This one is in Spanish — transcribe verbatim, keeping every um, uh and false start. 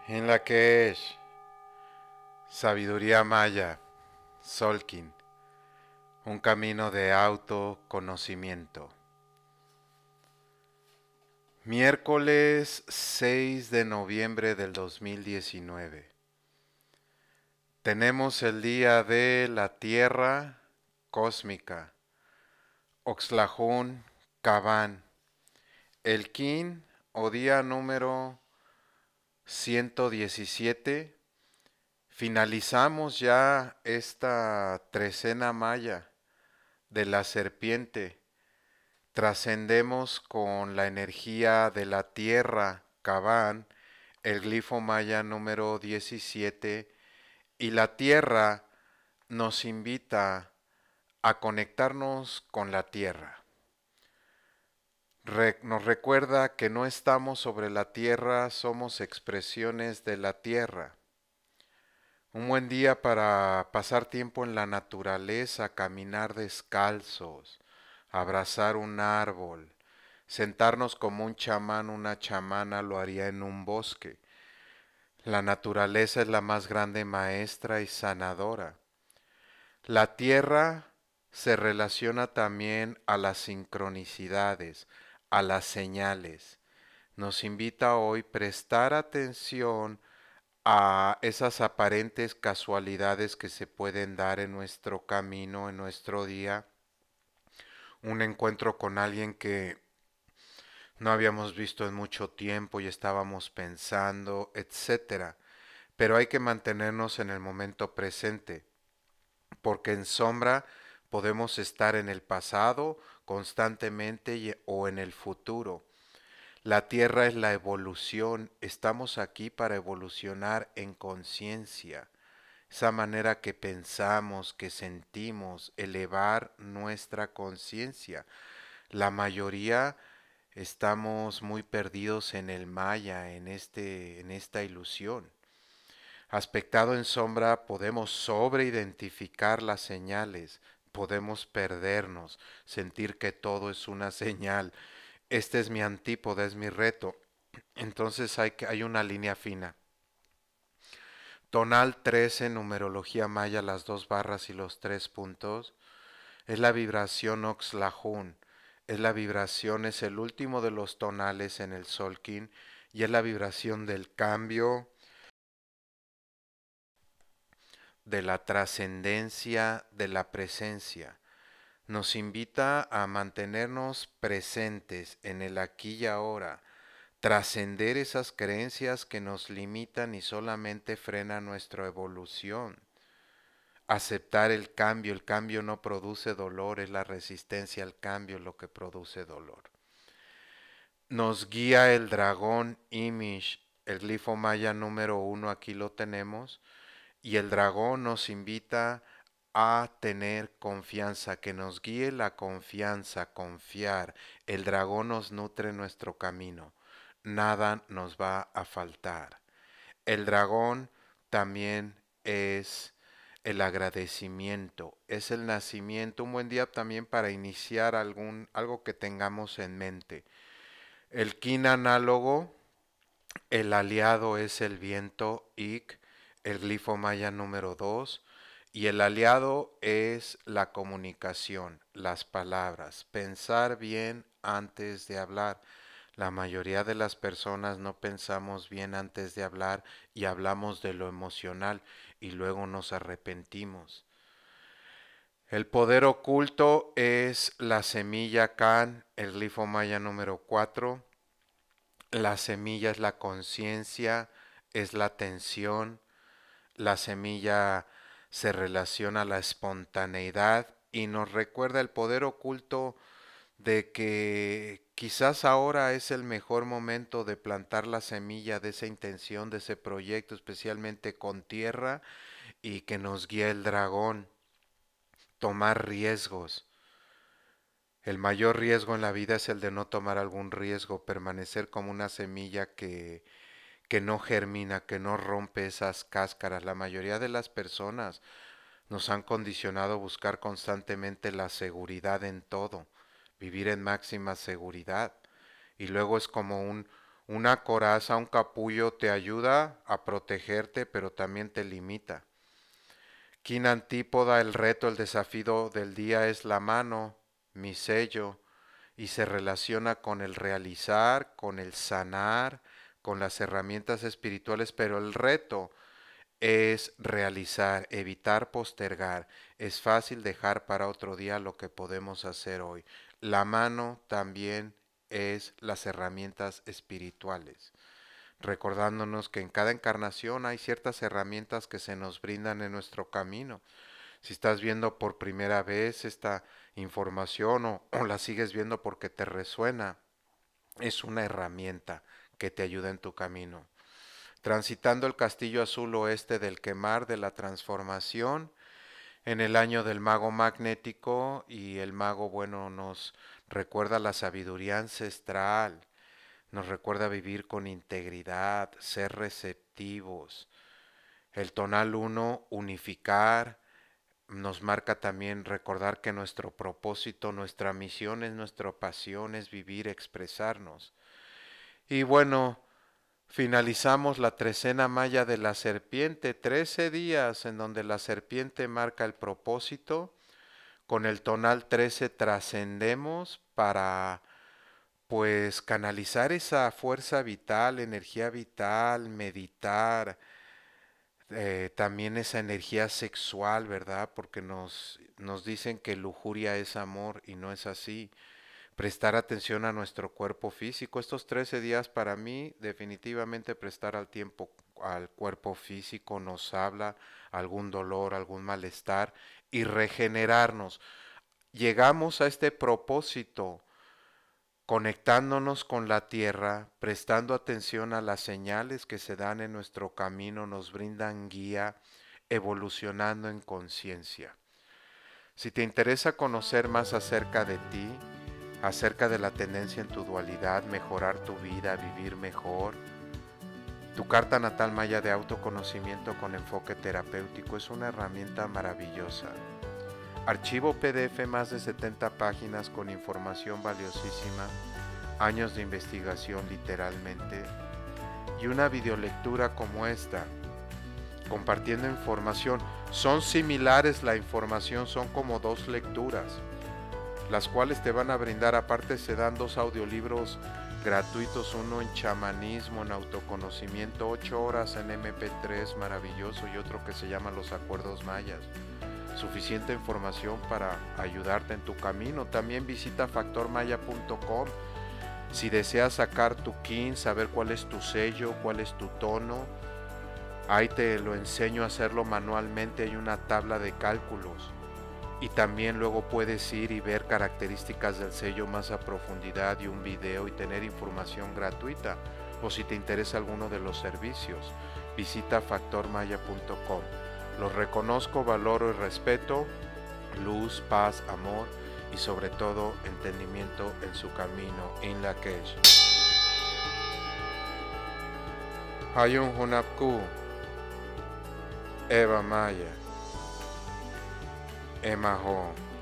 En la que es sabiduría maya, Solkin, un camino de autoconocimiento. Miércoles seis de noviembre del dos mil diecinueve. Tenemos el día de la Tierra cósmica, Oxlajún, Cabán, el Kin o día número ciento diecisiete. Finalizamos ya esta trecena maya de la serpiente. Trascendemos con la energía de la tierra, Cabán, el glifo maya número diecisiete, y la tierra nos invita a conectarnos con la tierra. Re- nos recuerda que no estamos sobre la tierra, somos expresiones de la tierra. Un buen día para pasar tiempo en la naturaleza, caminar descalzos, abrazar un árbol, sentarnos como un chamán, una chamana lo haría en un bosque. La naturaleza es la más grande maestra y sanadora. La tierra se relaciona también a las sincronicidades, a las señales. Nos invita hoy a prestar atención a esas aparentes casualidades que se pueden dar en nuestro camino, en nuestro día, un encuentro con alguien que no habíamos visto en mucho tiempo y estábamos pensando, etcétera. Pero hay que mantenernos en el momento presente, porque en sombra podemos estar en el pasado constantemente y- o en el futuro. La Tierra es la evolución, estamos aquí para evolucionar en conciencia, esa manera que pensamos, que sentimos, elevar nuestra conciencia. La mayoría estamos muy perdidos en el maya, en este, en esta ilusión. Aspectado en sombra, podemos sobreidentificar las señales, podemos perdernos, sentir que todo es una señal. Este es mi antípoda, es mi reto. Entonces hay, que, hay una línea fina. Tonal trece, numerología maya, las dos barras y los tres puntos, es la vibración Oxlajún. Es la vibración, es el último de los tonales en el Solkin y es la vibración del cambio, de la trascendencia, de la presencia. Nos invita a mantenernos presentes en el aquí y ahora, trascender esas creencias que nos limitan y solamente frenan nuestra evolución. Aceptar el cambio, el cambio no produce dolor, es la resistencia al cambio lo que produce dolor. Nos guía el dragón Imish, el glifo maya número uno, aquí lo tenemos, y el dragón nos invita a tener confianza, que nos guíe la confianza, confiar. El dragón nos nutre nuestro camino, nada nos va a faltar. El dragón también es el agradecimiento, es el nacimiento, un buen día también para iniciar algún, algo que tengamos en mente. El kin análogo, el aliado es el viento Ik, el glifo maya número dos, y el aliado es la comunicación, las palabras, pensar bien antes de hablar. La mayoría de las personas no pensamos bien antes de hablar y hablamos de lo emocional y luego nos arrepentimos. El poder oculto es la semilla Kan, el glifo maya número cuatro. La semilla es la conciencia, es la atención. La semilla se relaciona a la espontaneidad y nos recuerda el poder oculto de que quizás ahora es el mejor momento de plantar la semilla de esa intención, de ese proyecto, especialmente con tierra, y que nos guíe el dragón, tomar riesgos. El mayor riesgo en la vida es el de no tomar algún riesgo, permanecer como una semilla que, que no germina, que no rompe esas cáscaras. La mayoría de las personas nos han condicionado a buscar constantemente la seguridad en todo, vivir en máxima seguridad. Y luego es como un, Una coraza, un capullo te ayuda a protegerte, pero también te limita. Quina antípoda, el reto, el desafío del día es la mano, mi sello, y se relaciona con el realizar, con el sanar, con las herramientas espirituales, pero el reto es realizar, evitar postergar. Es fácil dejar para otro día lo que podemos hacer hoy. La mano también es las herramientas espirituales, recordándonos que en cada encarnación hay ciertas herramientas que se nos brindan en nuestro camino. Si estás viendo por primera vez esta información o, o la sigues viendo porque te resuena, es una herramienta que te ayuda en tu camino. Transitando el castillo azul oeste del quemar de la transformación, en el año del mago magnético, y el mago bueno nos recuerda la sabiduría ancestral, nos recuerda vivir con integridad, ser receptivos. El tonal uno, unificar, nos marca también recordar que nuestro propósito, nuestra misión es nuestra pasión, es vivir, expresarnos. Y bueno, finalizamos la trecena maya de la serpiente, trece días en donde la serpiente marca el propósito. Con el tonal trece trascendemos para pues canalizar esa fuerza vital, energía vital, meditar, eh, también esa energía sexual, ¿verdad? Porque nos, nos dicen que lujuria es amor y no es así. Prestar atención a nuestro cuerpo físico. Estos trece días para mí, definitivamente prestar al tiempo al cuerpo físico nos habla algún dolor, algún malestar y regenerarnos. Llegamos a este propósito conectándonos con la tierra, prestando atención a las señales que se dan en nuestro camino, nos brindan guía, evolucionando en conciencia. Si te interesa conocer más acerca de ti, acerca de la tendencia en tu dualidad, mejorar tu vida, vivir mejor, tu carta natal maya de autoconocimiento con enfoque terapéutico es una herramienta maravillosa. Archivo P D F, más de setenta páginas con información valiosísima, años de investigación literalmente, y una videolectura como esta, compartiendo información. Son similares, la información son como dos lecturas, las cuales te van a brindar, aparte se dan dos audiolibros gratuitos, uno en chamanismo, en autoconocimiento, ocho horas en eme pe tres, maravilloso, y otro que se llama Los Acuerdos Mayas. Suficiente información para ayudarte en tu camino. También visita factor maya punto com si deseas sacar tu kin, saber cuál es tu sello, cuál es tu tono. Ahí te lo enseño a hacerlo manualmente, hay una tabla de cálculos. Y también luego puedes ir y ver características del sello más a profundidad y un video y tener información gratuita. O si te interesa alguno de los servicios, visita factor maya punto com. Los reconozco, valoro y respeto, luz, paz, amor y sobre todo entendimiento en su camino en la Kesh. Hayun Hunapku, Eva Maya, Emaho.